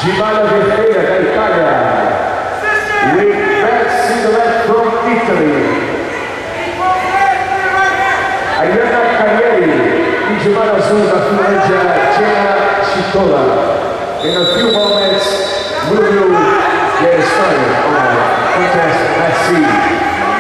Gimala Verdeira da Itália. With red singlet from Italy. Ayana Carieri. E Gimala Azul da Finlândia, Jenna Chitola. In a few moments, we will get started on our contest at sea.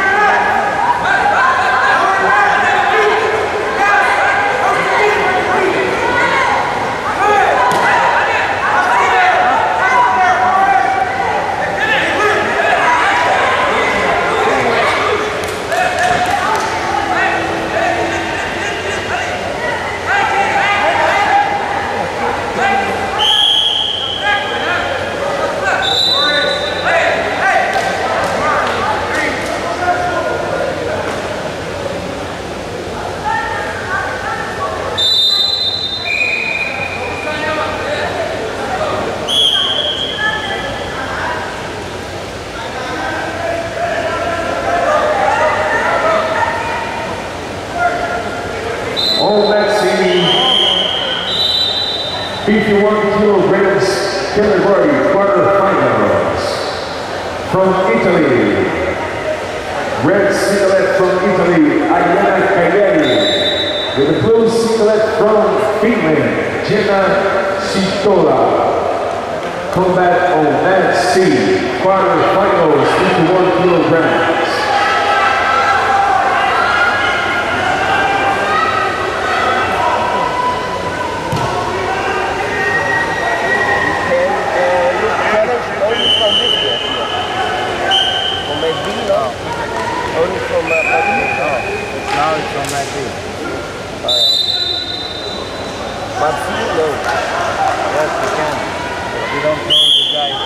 All that sea, 51 kilograms category quarterfinals. From Italy, red singlet from Italy, Ayana Carieri. With the blue singlet from Finland, Jenna Chitola. Combat on that sea, quarterfinals, 51 kilograms. Only from now it's from that day. But see, no. Yes, you can. If you don't know the guys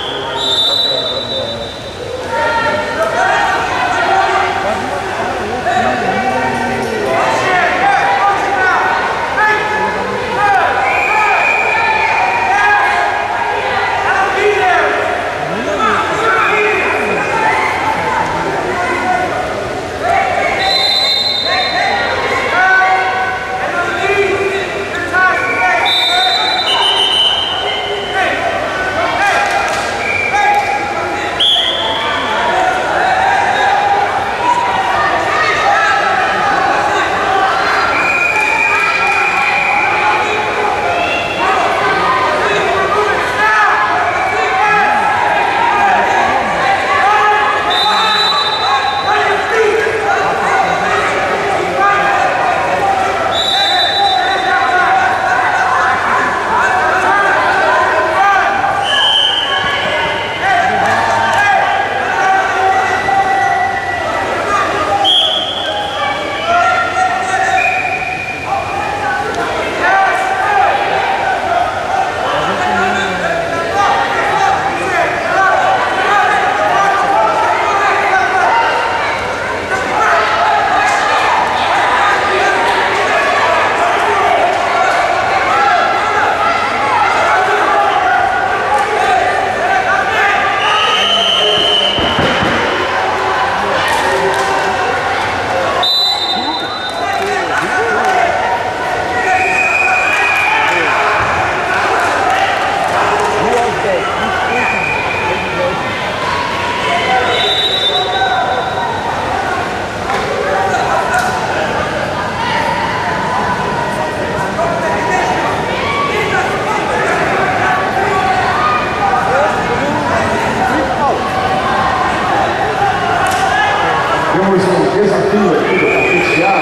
Temos um desafio aqui do oficial.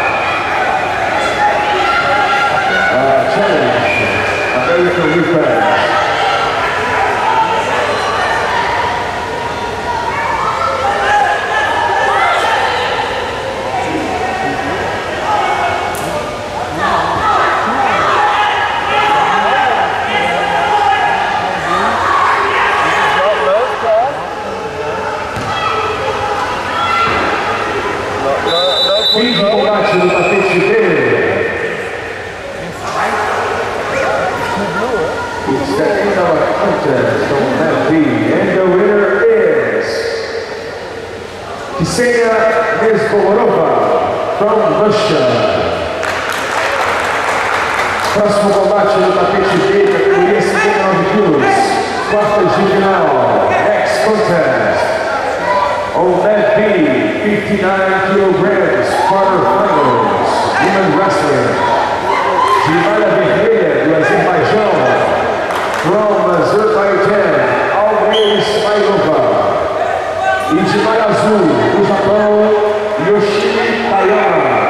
Challenge, American Reflex. Fim de combate no tapete dele. It's the end of our contest on that beat, and the winner is Ksenia Nesborodova from Russia. Próximo combate no tapete dele, categoria 59 quilos. knowledge you know. Next contest. On that B, 59 kilograms, quarterfinals, women wrestling. De malha vermelha do Azerbaijão, from Azerbaijan, Almir Ismailova. E de malha azul do Japão, Yoshimi Tayama.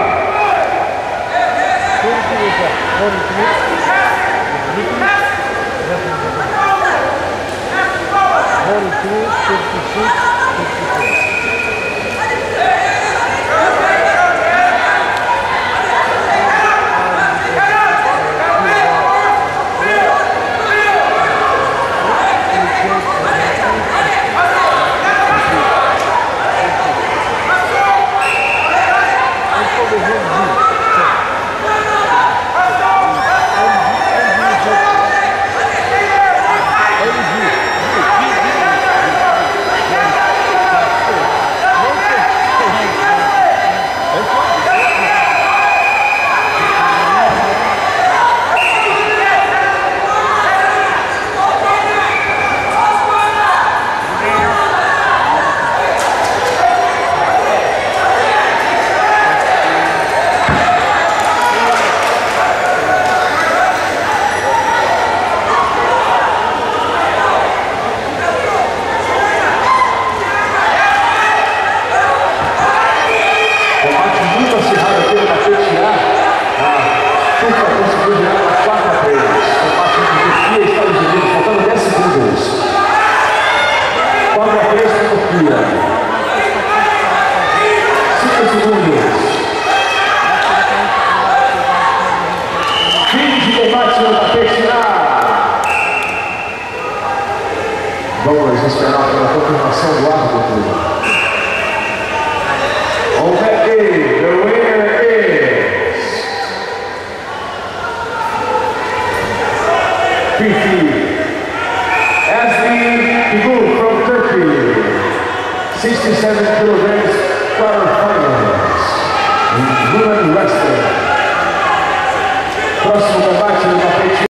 Vamos esperar pela confirmação do árbitro. On that day, the winner is Fifi Asli Figur from Turkey, 67 kilograms, quarterfinals in women wrestling. Próximo combate no tapete.